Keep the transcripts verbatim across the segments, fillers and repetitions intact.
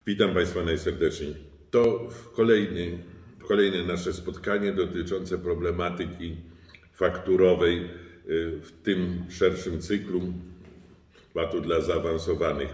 Witam Państwa najserdeczniej. To kolejny, kolejne nasze spotkanie dotyczące problematyki fakturowej w tym szerszym cyklu VAT-u dla zaawansowanych.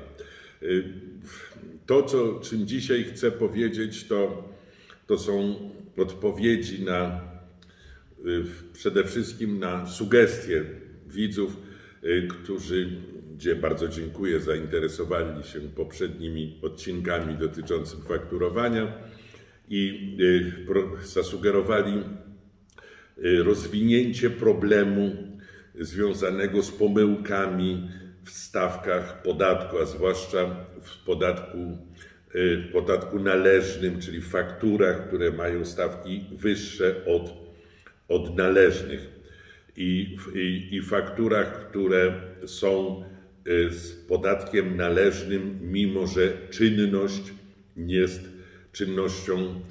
To, co, czym dzisiaj chcę powiedzieć, to, to są odpowiedzi na przede wszystkim na sugestie widzów, którzy, gdzie bardzo dziękuję, zainteresowali się poprzednimi odcinkami dotyczącymi fakturowania i zasugerowali rozwinięcie problemu związanego z pomyłkami w stawkach podatku, a zwłaszcza w podatku, podatku należnym, czyli w fakturach, które mają stawki wyższe od, od należnych. I, i, i fakturach, które są z podatkiem należnym, mimo że czynność jest czynnością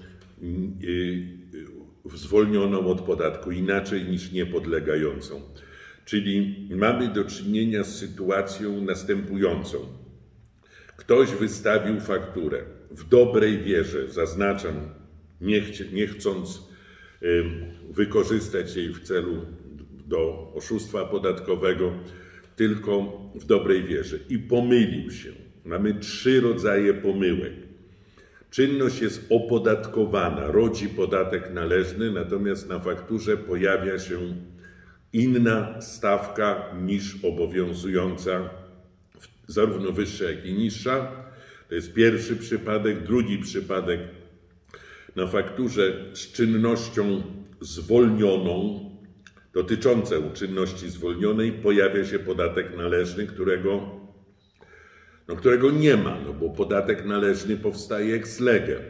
zwolnioną od podatku, inaczej niż niepodlegającą. Czyli mamy do czynienia z sytuacją następującą. Ktoś wystawił fakturę w dobrej wierze, zaznaczam, nie, ch nie chcąc wykorzystać jej w celu do oszustwa podatkowego, tylko w dobrej wierze i pomylił się. Mamy trzy rodzaje pomyłek. Czynność jest opodatkowana, rodzi podatek należny, natomiast na fakturze pojawia się inna stawka niż obowiązująca, zarówno wyższa, jak i niższa. To jest pierwszy przypadek. Drugi przypadek, na fakturze z czynnością zwolnioną, dotyczącą czynności zwolnionej, pojawia się podatek należny, którego, no, którego nie ma, no bo podatek należny powstaje ex lege.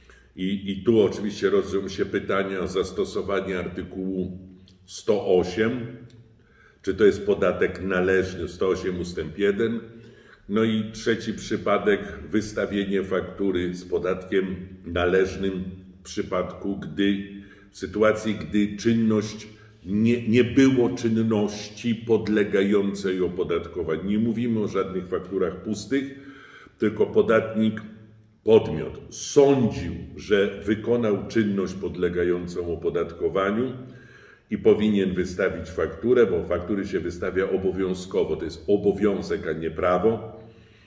I, I tu oczywiście rodzą się pytania o zastosowanie artykułu sto osiem, czy to jest podatek należny, sto osiem ustęp jeden. No i trzeci przypadek, wystawienie faktury z podatkiem należnym w przypadku, gdy, w sytuacji, gdy czynność Nie, nie było czynności podlegającej opodatkowaniu. Nie mówimy o żadnych fakturach pustych, tylko podatnik, podmiot sądził, że wykonał czynność podlegającą opodatkowaniu i powinien wystawić fakturę, bo faktury się wystawia obowiązkowo. To jest obowiązek, a nie prawo,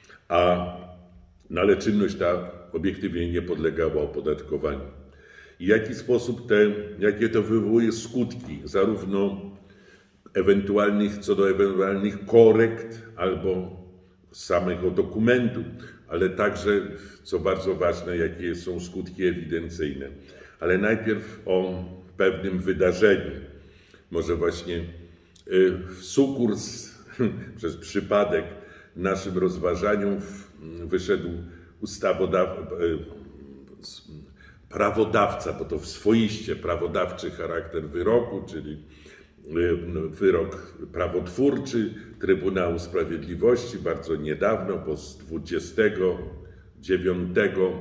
a, no ale czynność ta obiektywnie nie podlegała opodatkowaniu. I w jaki sposób te, jakie to wywołuje skutki, zarówno ewentualnych, co do ewentualnych korekt albo samego dokumentu, ale także, co bardzo ważne, jakie są skutki ewidencyjne. Ale najpierw o pewnym wydarzeniu. Może właśnie w sukurs, przez przypadek naszym rozważaniom wyszedł ustawodawca, prawodawca, bo to w swoiście prawodawczy charakter wyroku, czyli wyrok prawotwórczy Trybunału Sprawiedliwości bardzo niedawno, bo z dwudziestego dziewiątego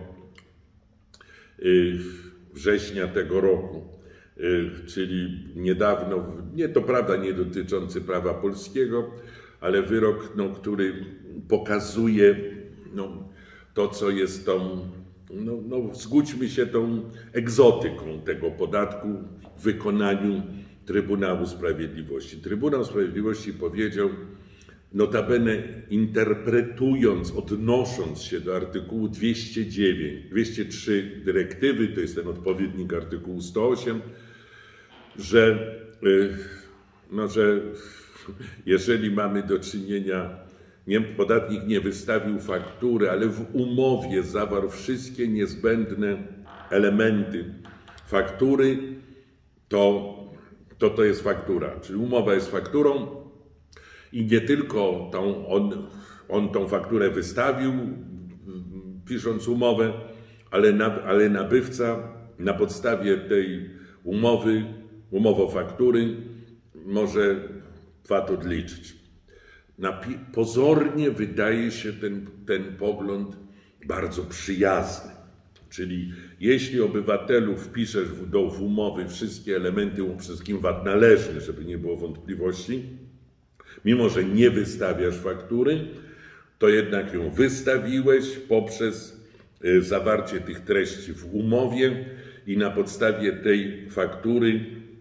września tego roku, czyli niedawno, nie to prawda, nie dotyczący prawa polskiego, ale wyrok, no, który pokazuje no, to, co jest tą No, no, zgódźmy się tą egzotyką tego podatku w wykonaniu Trybunału Sprawiedliwości. Trybunał Sprawiedliwości powiedział, notabene interpretując, odnosząc się do artykułu dwieście dziewięć, dwieście trzy dyrektywy, to jest ten odpowiednik artykułu sto osiem, że, no, że jeżeli mamy do czynienia, Nie, podatnik nie wystawił faktury, ale w umowie zawarł wszystkie niezbędne elementy faktury, to to, to jest faktura. Czyli umowa jest fakturą i nie tylko tą, on, on tą fakturę wystawił, pisząc umowę, ale, na, ale nabywca na podstawie tej umowy, umowofaktury może V A T odliczyć. Pozornie wydaje się ten, ten pogląd bardzo przyjazny. Czyli jeśli obywatelu wpiszesz w, do, w umowy wszystkie elementy, przede wszystkim V A T należny, żeby nie było wątpliwości, mimo że nie wystawiasz faktury, to jednak ją wystawiłeś poprzez zawarcie tych treści w umowie i na podstawie tej faktury,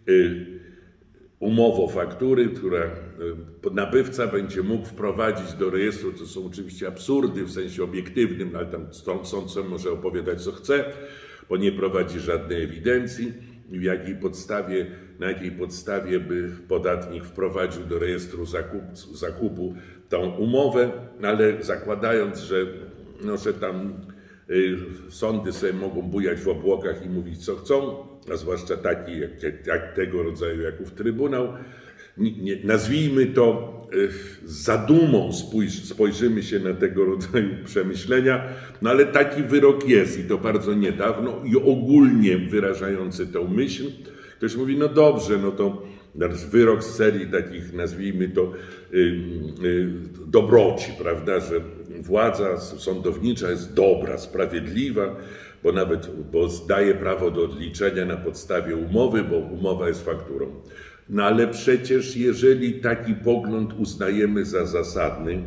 umowofaktury, która nabywca będzie mógł wprowadzić do rejestru. To są oczywiście absurdy w sensie obiektywnym, ale tam sąd może opowiadać co chce, bo nie prowadzi żadnej ewidencji, w jakiej podstawie, na jakiej podstawie by podatnik wprowadził do rejestru zakup, zakupu tą umowę, ale zakładając, że, no, że tam y, sądy sobie mogą bujać w obłokach i mówić co chcą, a zwłaszcza taki, jak, jak tego rodzaju jak ów Trybunał, nie, nie, nazwijmy to y, z zadumą spójrz, spojrzymy się na tego rodzaju przemyślenia, no ale taki wyrok jest i to bardzo niedawno i ogólnie wyrażający tę myśl. Ktoś mówi, no dobrze, no to wyrok z serii takich, nazwijmy to, y, y, dobroci, prawda, że władza sądownicza jest dobra, sprawiedliwa, bo nawet bo daje prawo do odliczenia na podstawie umowy, bo umowa jest fakturą. No ale przecież jeżeli taki pogląd uznajemy za zasadny,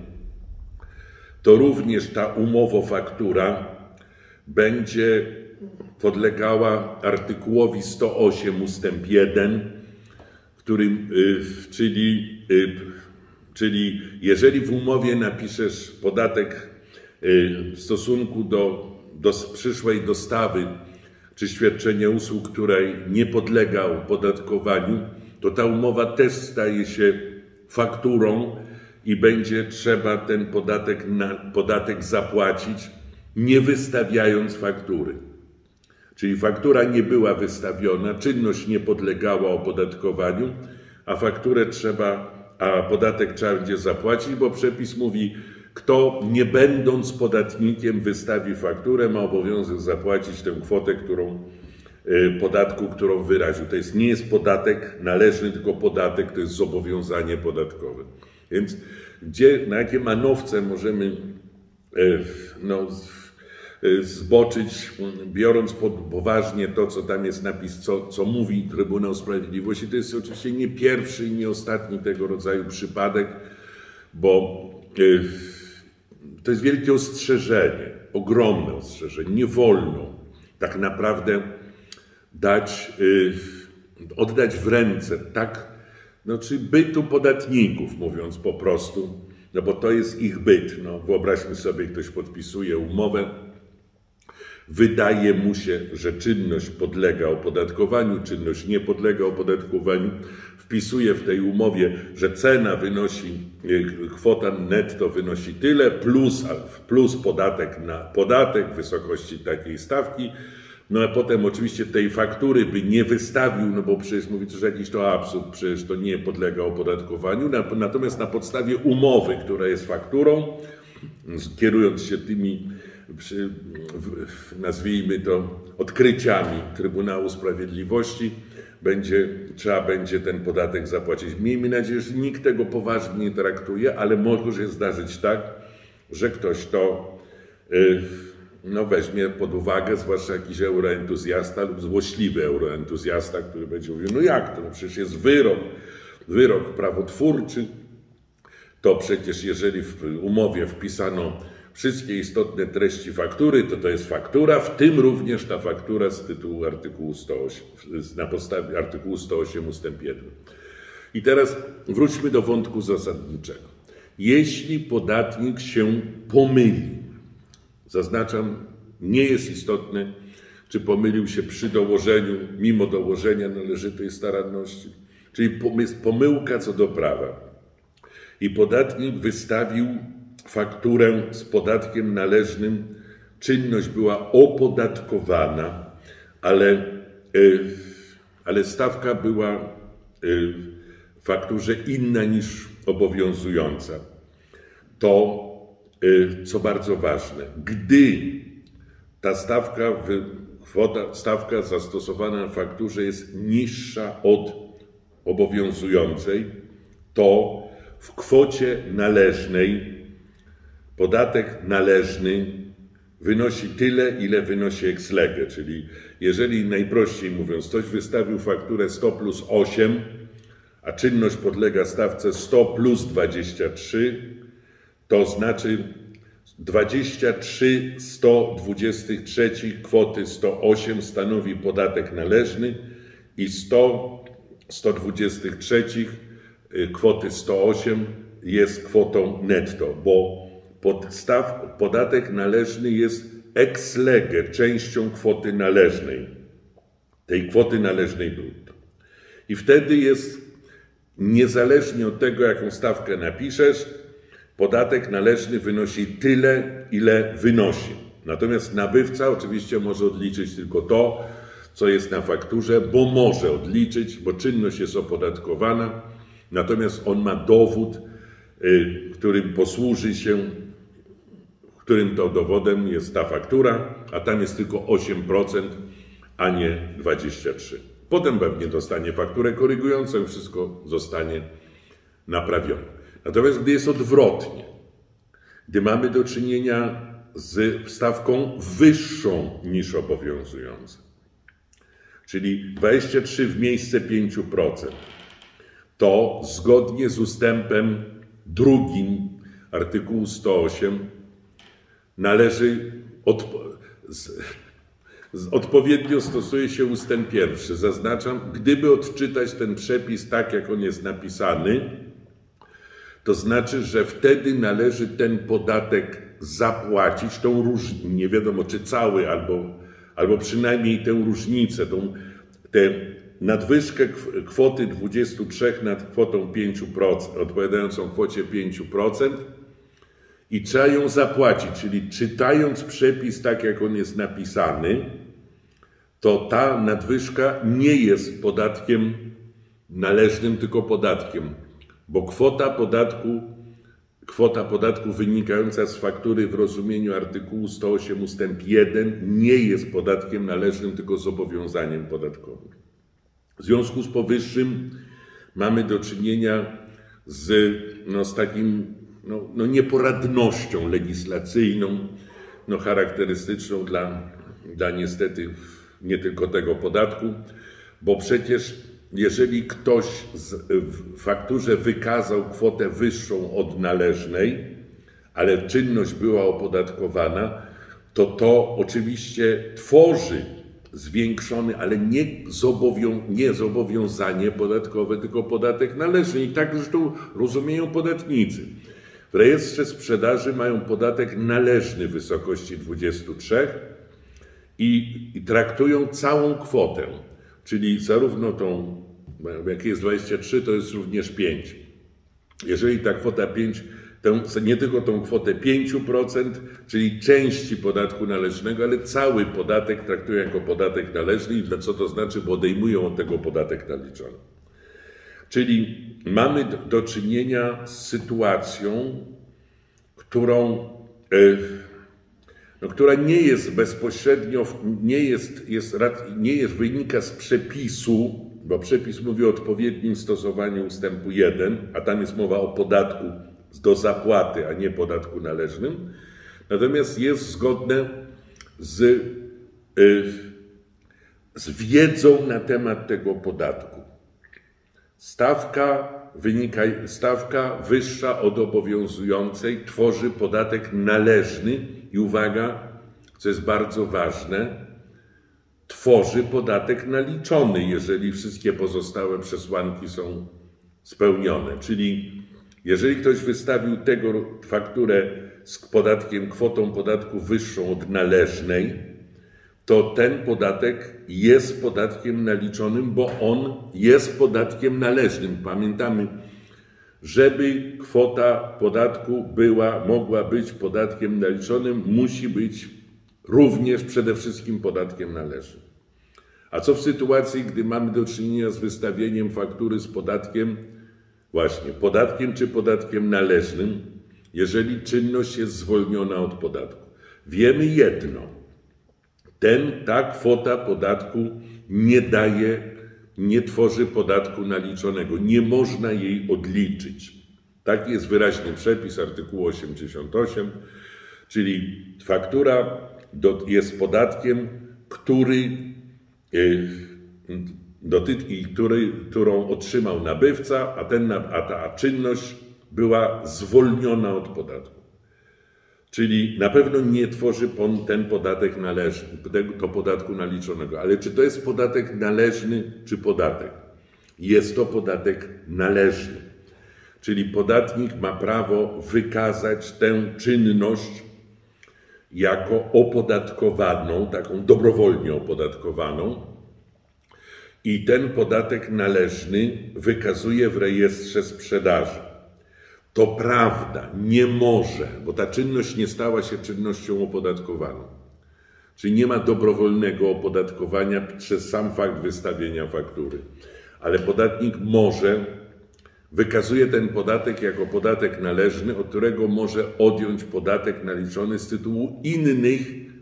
to również ta umowofaktura będzie podlegała artykułowi sto osiem ustęp jeden, którym, y, czyli, y, czyli jeżeli w umowie napiszesz podatek y, w stosunku do, do przyszłej dostawy czy świadczenia usług, której nie podlega opodatkowaniu, to ta umowa też staje się fakturą i będzie trzeba ten podatek, na, podatek zapłacić, nie wystawiając faktury. Czyli faktura nie była wystawiona, czynność nie podlegała opodatkowaniu, a fakturę trzeba, a podatek trzeba będzie zapłacić, bo przepis mówi, kto nie będąc podatnikiem wystawi fakturę, ma obowiązek zapłacić tę kwotę, którą, podatku, którą wyraził. To jest, nie jest podatek należny, tylko podatek, to jest zobowiązanie podatkowe. Więc gdzie, na jakie manowce możemy no, zboczyć, biorąc pod poważnie to, co tam jest napis, co, co mówi Trybunał Sprawiedliwości. To jest oczywiście nie pierwszy i nie ostatni tego rodzaju przypadek, bo to jest wielkie ostrzeżenie, ogromne ostrzeżenie. Nie wolno tak naprawdę dać, oddać w ręce tak, no, czy bytu podatników, mówiąc po prostu, no bo to jest ich byt. No, wyobraźmy sobie, ktoś podpisuje umowę, wydaje mu się, że czynność podlega opodatkowaniu, czynność nie podlega opodatkowaniu, wpisuje w tej umowie, że cena wynosi, kwota netto wynosi tyle, plus, plus podatek na podatek w wysokości takiej stawki, no a potem oczywiście tej faktury by nie wystawił, no bo przecież mówi, że jakiś to absurd, przecież to nie podlega opodatkowaniu, natomiast na podstawie umowy, która jest fakturą, kierując się tymi, nazwijmy to, odkryciami Trybunału Sprawiedliwości, będzie, trzeba będzie ten podatek zapłacić. Miejmy nadzieję, że nikt tego poważnie nie traktuje, ale może się zdarzyć tak, że ktoś to no, weźmie pod uwagę, zwłaszcza jakiś euroentuzjasta lub złośliwy euroentuzjasta, który będzie mówił, no jak to, no przecież jest wyrok, wyrok prawotwórczy, to przecież jeżeli w umowie wpisano wszystkie istotne treści faktury, to to jest faktura, w tym również ta faktura z tytułu artykułu sto osiem, na podstawie artykułu sto osiem ustęp jeden. I teraz wróćmy do wątku zasadniczego. Jeśli podatnik się pomyli, zaznaczam, nie jest istotne, czy pomylił się przy dołożeniu, mimo dołożenia należytej staranności, czyli jest pomyłka co do prawa i podatnik wystawił fakturę z podatkiem należnym, czynność była opodatkowana, ale, ale stawka była w fakturze inna niż obowiązująca. To, co bardzo ważne, gdy ta stawka, kwota, stawka zastosowana w fakturze jest niższa od obowiązującej, to w kwocie należnej podatek należny wynosi tyle, ile wynosi ex lege, czyli jeżeli najprościej mówiąc, ktoś wystawił fakturę sto plus osiem, a czynność podlega stawce sto plus dwadzieścia trzy, to znaczy dwadzieścia trzy sto dwadzieścia trzy kwoty sto osiem stanowi podatek należny i sto sto dwadzieścia trzy kwoty sto osiem jest kwotą netto, bo podstaw, podatek należny jest ex lege częścią kwoty należnej, tej kwoty należnej brutto. I wtedy jest, niezależnie od tego, jaką stawkę napiszesz, podatek należny wynosi tyle, ile wynosi. Natomiast nabywca oczywiście może odliczyć tylko to, co jest na fakturze, bo może odliczyć, bo czynność jest opodatkowana, natomiast on ma dowód, y, którym posłuży się, którym to dowodem jest ta faktura, a tam jest tylko osiem procent, a nie dwadzieścia trzy procent. Potem pewnie dostanie fakturę korygującą i wszystko zostanie naprawione. Natomiast gdy jest odwrotnie, gdy mamy do czynienia z stawką wyższą niż obowiązująca, czyli dwadzieścia trzy w miejsce pięć procent, to zgodnie z ustępem drugim artykułu sto osiem należy odpo z, z, odpowiednio stosuje się ustęp pierwszy. Zaznaczam, gdyby odczytać ten przepis tak, jak on jest napisany, to znaczy, że wtedy należy ten podatek zapłacić, tą różnicę, nie wiadomo czy cały, albo, albo przynajmniej tę różnicę, tą, tę nadwyżkę kwoty dwudziestu trzech nad kwotą pięć procent, odpowiadającą kwocie pięć procent i trzeba ją zapłacić, czyli czytając przepis tak, jak on jest napisany, to ta nadwyżka nie jest podatkiem należnym, tylko podatkiem. Bo kwota podatku, kwota podatku wynikająca z faktury w rozumieniu artykułu sto osiem ustęp jeden nie jest podatkiem należnym, tylko zobowiązaniem podatkowym. W związku z powyższym mamy do czynienia z, no, z takim no, no nieporadnością legislacyjną, no, charakterystyczną dla, dla niestety nie tylko tego podatku, bo przecież jeżeli ktoś w fakturze wykazał kwotę wyższą od należnej, ale czynność była opodatkowana, to to oczywiście tworzy zwiększony, ale nie, zobowią, nie zobowiązanie podatkowe, tylko podatek należny. I tak zresztą rozumieją podatnicy. W rejestrze sprzedaży mają podatek należny w wysokości dwudziestu trzech i, i traktują całą kwotę. Czyli zarówno tą, jak jest dwadzieścia trzy, to jest również pięć. Jeżeli ta kwota pięć, to nie tylko tą kwotę pięć procent, czyli części podatku należnego, ale cały podatek traktują jako podatek należny. I co to znaczy? Bo odejmują od tego podatek naliczony. Czyli mamy do czynienia z sytuacją, którą... Yy, No, która nie jest bezpośrednio, nie jest, jest, nie jest, wynika z przepisu, bo przepis mówi o odpowiednim stosowaniu ustępu jeden, a tam jest mowa o podatku do zapłaty, a nie podatku należnym. Natomiast jest zgodne z, yy, z wiedzą na temat tego podatku. Stawka, wynika, stawka wyższa od obowiązującej tworzy podatek należny i uwaga, co jest bardzo ważne, tworzy podatek naliczony, jeżeli wszystkie pozostałe przesłanki są spełnione. Czyli jeżeli ktoś wystawił tego fakturę z podatkiem, kwotą podatku wyższą od należnej, to ten podatek jest podatkiem naliczonym, bo on jest podatkiem należnym. Pamiętamy, żeby kwota podatku była, mogła być podatkiem naliczonym, musi być również przede wszystkim podatkiem należnym. A co w sytuacji, gdy mamy do czynienia z wystawieniem faktury z podatkiem, właśnie podatkiem czy podatkiem należnym, jeżeli czynność jest zwolniona od podatku? Wiemy jedno. Ten, ta kwota podatku nie daje, nie tworzy podatku naliczonego. Nie można jej odliczyć. Taki jest wyraźny przepis artykułu osiemdziesiąt osiem, czyli faktura do, jest podatkiem, który, yy, dotyczy, który, którą otrzymał nabywca, a, ten, a ta czynność była zwolniona od podatku. Czyli na pewno nie tworzy ten podatek należny, to podatku naliczonego. Ale czy to jest podatek należny, czy podatek? Jest to podatek należny. Czyli podatnik ma prawo wykazać tę czynność jako opodatkowaną, taką dobrowolnie opodatkowaną. I ten podatek należny wykazuje w rejestrze sprzedaży. To prawda, nie może, bo ta czynność nie stała się czynnością opodatkowaną. Czyli nie ma dobrowolnego opodatkowania przez sam fakt wystawienia faktury. Ale podatnik może, wykazuje ten podatek jako podatek należny, od którego może odjąć podatek naliczony z tytułu innych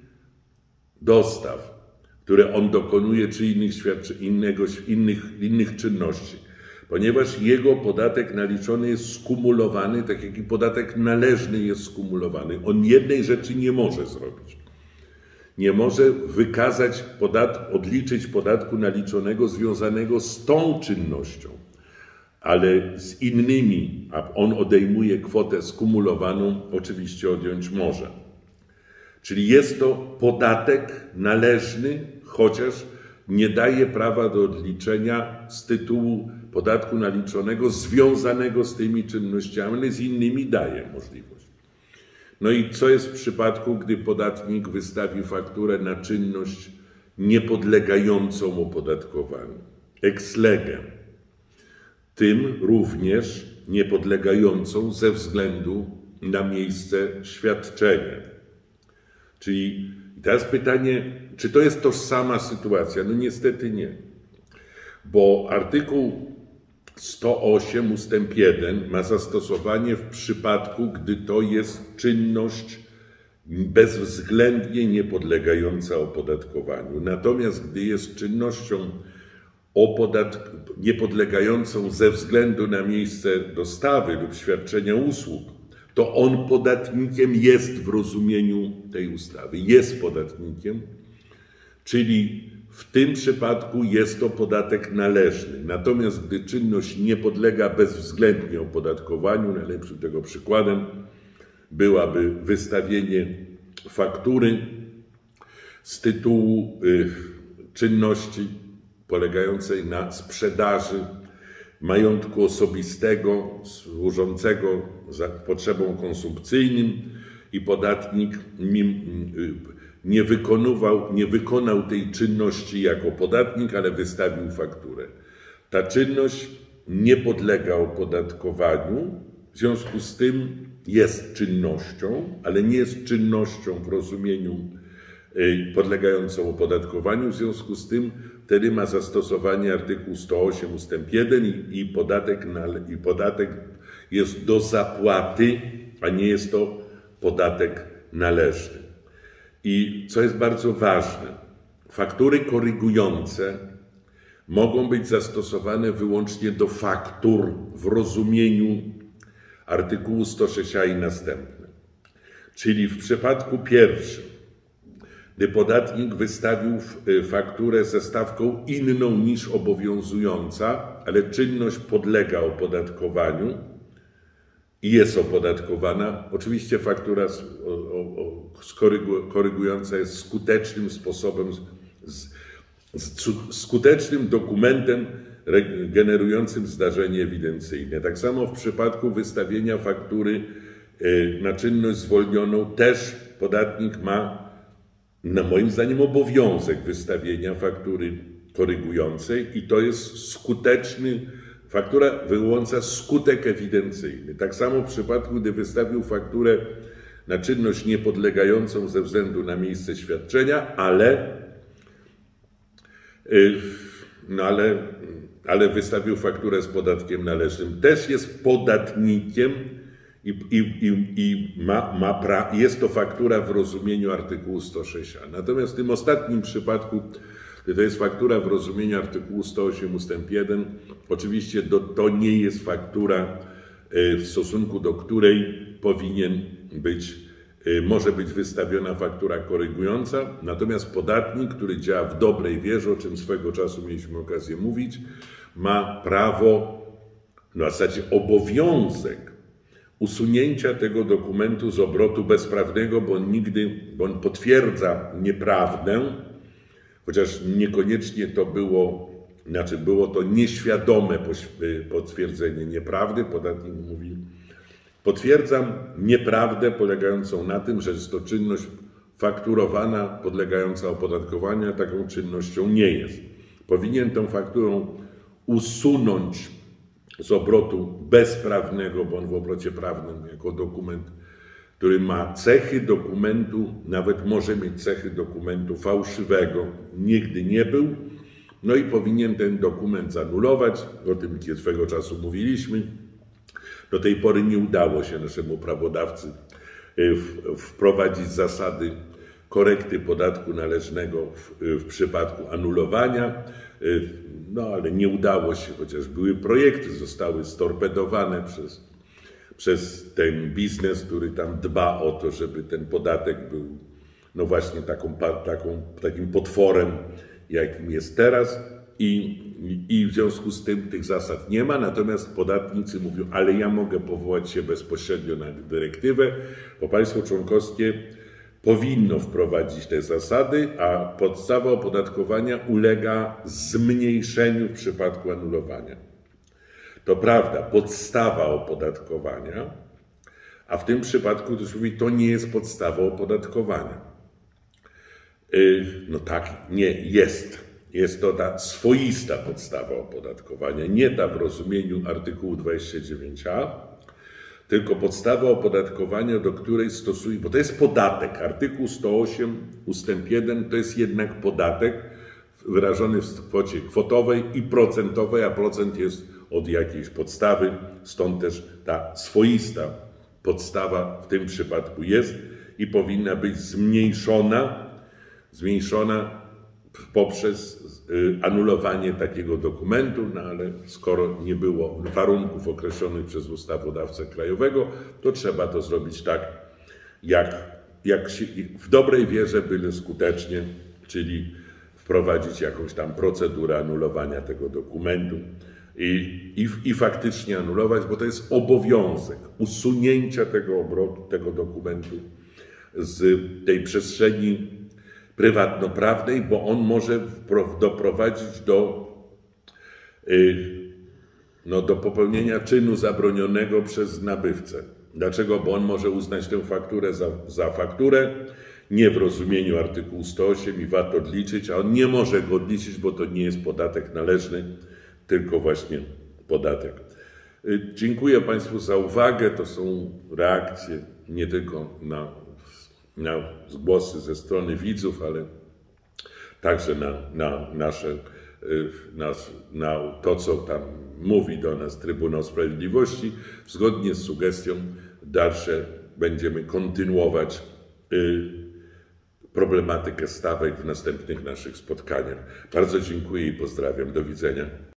dostaw, które on dokonuje, czy innych, świadczy, innego, innych, innych czynności. Ponieważ jego podatek naliczony jest skumulowany, tak jak i podatek należny jest skumulowany. On jednej rzeczy nie może zrobić. Nie może wykazać, podat, odliczyć podatku naliczonego związanego z tą czynnością, ale z innymi, a on odejmuje kwotę skumulowaną, oczywiście odjąć może. Czyli jest to podatek należny, chociaż nie daje prawa do odliczenia z tytułu podatku naliczonego związanego z tymi czynnościami, ale z innymi daje możliwość. No i co jest w przypadku, gdy podatnik wystawi fakturę na czynność niepodlegającą opodatkowaniu? Ex lege. Tym również niepodlegającą ze względu na miejsce świadczenia. Czyli teraz pytanie, czy to jest tożsama sytuacja? No niestety nie. Bo artykuł sto osiem ustęp jeden ma zastosowanie w przypadku, gdy to jest czynność bezwzględnie niepodlegająca opodatkowaniu. Natomiast gdy jest czynnością opodatk- niepodlegającą ze względu na miejsce dostawy lub świadczenia usług, to on podatnikiem jest w rozumieniu tej ustawy. Jest podatnikiem, czyli w tym przypadku jest to podatek należny. Natomiast gdy czynność nie podlega bezwzględnie opodatkowaniu, najlepszym tego przykładem byłaby wystawienie faktury z tytułu y, czynności polegającej na sprzedaży majątku osobistego służącego za potrzebom konsumpcyjnym i podatnik nie wykonywał, nie wykonał tej czynności jako podatnik, ale wystawił fakturę. Ta czynność nie podlega opodatkowaniu, w związku z tym jest czynnością, ale nie jest czynnością w rozumieniu podlegającą opodatkowaniu, w związku z tym wtedy ma zastosowanie artykuł sto osiem ustęp jeden i, i, podatek na, i podatek jest do zapłaty, a nie jest to podatek należny. I co jest bardzo ważne, faktury korygujące mogą być zastosowane wyłącznie do faktur w rozumieniu artykułu sto sześć a i następne. Czyli w przypadku pierwszym, gdy podatnik wystawił fakturę ze stawką inną niż obowiązująca, ale czynność podlega opodatkowaniu i jest opodatkowana, oczywiście faktura korygująca jest skutecznym sposobem, z, z, skutecznym dokumentem generującym zdarzenie ewidencyjne. Tak samo w przypadku wystawienia faktury na czynność zwolnioną też podatnik ma, na moim zdaniem, obowiązek wystawienia faktury korygującej i to jest skuteczny, faktura wyłącza skutek ewidencyjny. Tak samo w przypadku, gdy wystawił fakturę na czynność niepodlegającą ze względu na miejsce świadczenia, ale, no ale, ale wystawił fakturę z podatkiem należnym, też jest podatnikiem i, i, i, i ma, ma pra, jest to faktura w rozumieniu artykułu sto sześć a. Natomiast w tym ostatnim przypadku, gdy to jest faktura w rozumieniu artykułu sto osiem ustęp jeden, oczywiście do, to nie jest faktura, w stosunku do której powinien być, może być wystawiona faktura korygująca, natomiast podatnik, który działa w dobrej wierze, o czym swego czasu mieliśmy okazję mówić, ma prawo, no w zasadzie obowiązek usunięcia tego dokumentu z obrotu bezprawnego, bo on nigdy, bo on potwierdza nieprawdę, chociaż niekoniecznie to było, znaczy było to nieświadome potwierdzenie nieprawdy. Podatnik mówi, potwierdzam nieprawdę polegającą na tym, że jest to czynność fakturowana, podlegająca opodatkowaniu, a taką czynnością nie jest. Powinien tą fakturą usunąć z obrotu bezprawnego, bo on w obrocie prawnym jako dokument, który ma cechy dokumentu, nawet może mieć cechy dokumentu fałszywego, nigdy nie był, no i powinien ten dokument zanulować. O tym swego czasu mówiliśmy. Do tej pory nie udało się naszemu prawodawcy wprowadzić zasady korekty podatku należnego w, w przypadku anulowania, no ale nie udało się, chociaż były projekty, zostały storpedowane przez, przez ten biznes, który tam dba o to, żeby ten podatek był no właśnie taką, taką, takim potworem, jakim jest teraz. I, I w związku z tym tych zasad nie ma, natomiast podatnicy mówią, ale ja mogę powołać się bezpośrednio na dyrektywę, bo państwo członkowskie powinno wprowadzić te zasady, a podstawa opodatkowania ulega zmniejszeniu w przypadku anulowania. To prawda, podstawa opodatkowania, a w tym przypadku ktoś mówi, to nie jest podstawa opodatkowania. No tak, nie, jest. Jest to ta swoista podstawa opodatkowania, nie ta w rozumieniu artykułu dwudziestego dziewiątego a, tylko podstawa opodatkowania, do której stosuje, bo to jest podatek. Artykuł sto osiem ustęp jeden to jest jednak podatek wyrażony w kwocie kwotowej i procentowej, a procent jest od jakiejś podstawy, stąd też ta swoista podstawa w tym przypadku jest i powinna być zmniejszona, zmniejszona poprzez anulowanie takiego dokumentu, no ale skoro nie było warunków określonych przez ustawodawcę krajowego, to trzeba to zrobić tak, jak, jak się, w dobrej wierze, byle skutecznie, czyli wprowadzić jakąś tam procedurę anulowania tego dokumentu i, i, i faktycznie anulować, bo to jest obowiązek usunięcia tego obrotu, tego dokumentu z tej przestrzeni prywatnoprawnej, bo on może doprowadzić do, no, do popełnienia czynu zabronionego przez nabywcę. Dlaczego? Bo on może uznać tę fakturę za, za fakturę, nie w rozumieniu artykułu sto osiem i V A T odliczyć, a on nie może go odliczyć, bo to nie jest podatek należny, tylko właśnie podatek. Dziękuję Państwu za uwagę. To są reakcje nie tylko na na głosy ze strony widzów, ale także na, na nasze, na, na to, co tam mówi do nas Trybunał Sprawiedliwości. Zgodnie z sugestią dalsze będziemy kontynuować problematykę stawek w następnych naszych spotkaniach. Bardzo dziękuję i pozdrawiam. Do widzenia.